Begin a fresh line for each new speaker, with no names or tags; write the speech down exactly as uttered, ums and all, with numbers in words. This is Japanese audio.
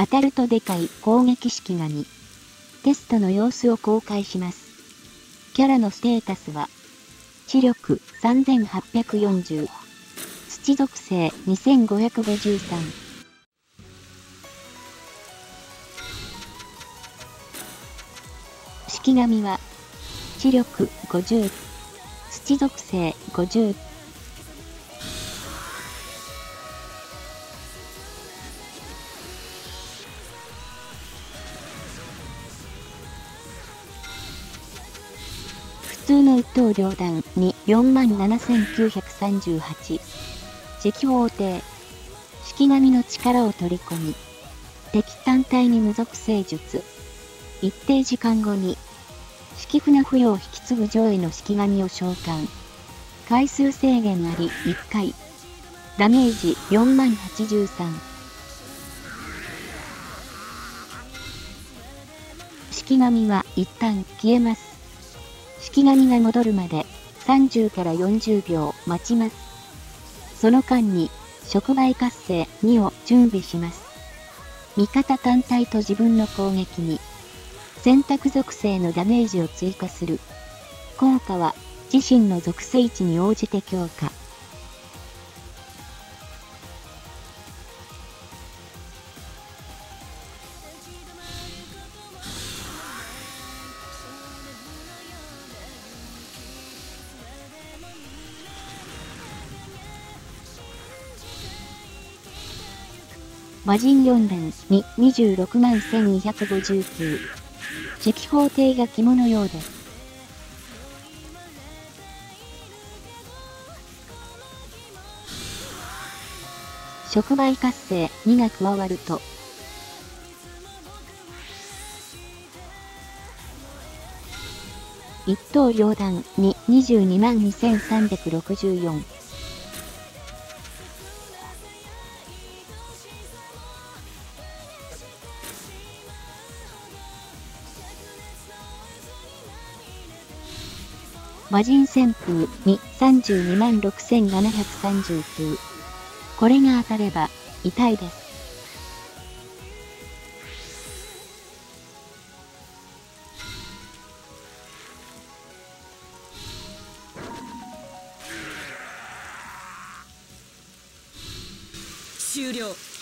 当たるとでかい攻撃式神。テストの様子を公開します。キャラのステータスは、知力さんぜんはっぴゃくよんじゅう、土属性にせんごひゃくごじゅうさん。式神は、知力ごじゅう、土属性ごじゅう。普通の一刀両断に よんまんななせんきゅうひゃくさんじゅうはち。直方体。式神の力を取り込み、敵単体に無属性術。一定時間後に、式船不要を引き継ぐ上位の式神を召喚。回数制限ありいっかい。ダメージよんまんはちじゅうさん。式神は一旦消えます。式神が戻るまでさんじゅうからよんじゅうびょう待ちます。その間に触媒活性にを準備します。味方単体と自分の攻撃に選択属性のダメージを追加する。効果は自身の属性値に応じて強化。魔人よん連ににじゅうろくまんせんにひゃくごじゅうきゅう。直方体が肝のようです。触媒活性にが加わると、一刀両断ににじゅうにまんにせんさんびゃくろくじゅうよん。魔人旋風にさんじゅうにまんろくせんななひゃくさんじゅうきゅう。これが当たれば痛いです。
終了。